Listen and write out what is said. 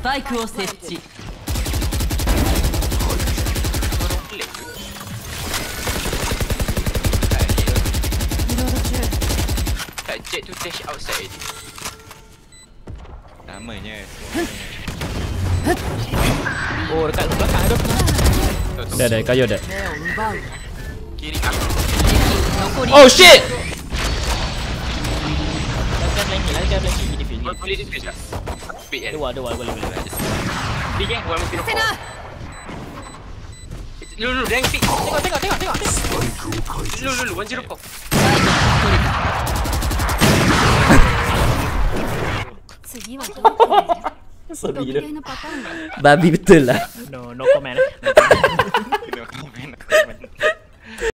パイクを設置。 Jett tu dash outside ni. Namanya. Oh, dekat belakang tu. Dah kayu dah. Kiri aku. Oh shit. Lagi di film. Boleh di face tak? Speed kan? Dua boleh. Big kan? Orang mesti rokok. Lu, dia yang speed. Tengok. Lu, 104. Sorry gila. Babi betul lah. No comment. No comment.